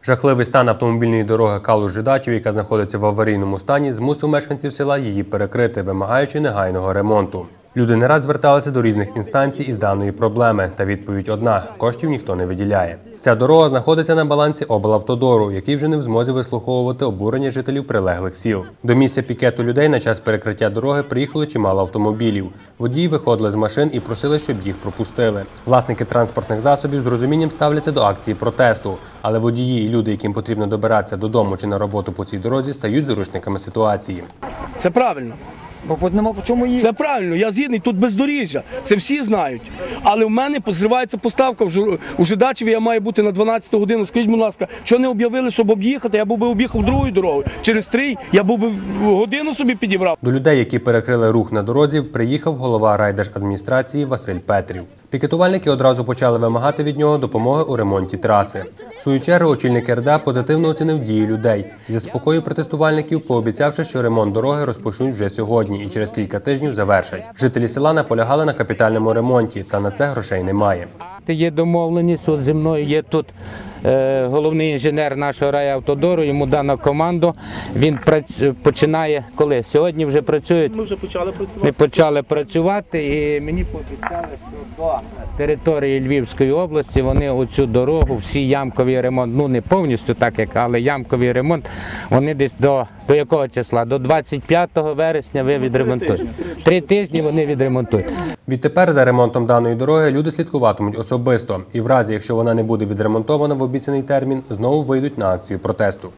Жахливий стан автомобільної дороги Калуш-Жидачів, яка знаходиться в аварійному стані, змусив мешканців села її перекрити, вимагаючи негайного ремонту. Люди не раз зверталися до різних інстанцій із даної проблеми, та відповідь одна – коштів ніхто не виділяє. Ця дорога знаходиться на балансі облавтодору, який вже не в змозі вислуховувати обурення жителів прилеглих сіл. До місця пікету людей на час перекриття дороги приїхали чимало автомобілів. Водії виходили з машин і просили, щоб їх пропустили. Власники транспортних засобів з розумінням ставляться до акції протесту, але водії і люди, яким потрібно добиратися додому чи на роботу по цій дорозі, стають заручниками ситуації. Це правильно. Бо нема по чому їхати. Це правильно, я згідний, тут бездоріжжя, це всі знають. Але в мене позривається поставка, у Жидачеві я маю бути на 12 годину. Скажіть, будь ласка, що не об'явили, щоб об'їхати, я був би об'їхав другою дорогою. Через 3 я був би годину собі підібрав. До людей, які перекрили рух на дорозі, приїхав голова райдержадміністрації Василь Петрів. Пікетувальники одразу почали вимагати від нього допомоги у ремонті траси. В свою чергу очільник РДА позитивно оцінив дії людей і заспокоїв протестувальників, пообіцявши, що ремонт дороги розпочнуть вже сьогодні і через кілька тижнів завершать. Жителі села наполягали на капітальному ремонті, та на це грошей немає. Є домовленість зі мною, є тут головний інженер нашого райавтодору, йому дано команду. Він починає, коли? Сьогодні вже працюють. Ми вже почали працювати. Ми почали працювати і мені пообіцяли, що до території Львівської області вони оцю дорогу, всі ямкові ремонт, ну не повністю так, але ямковий ремонт, вони десь до якого числа? До 25 вересня ви відремонтуєте. 3 тижні вони відремонтують. Відтепер за ремонтом даної дороги люди слідкуватимуть особисто і в разі, якщо вона не буде відремонтована в обіцяний термін, знову вийдуть на акцію протесту.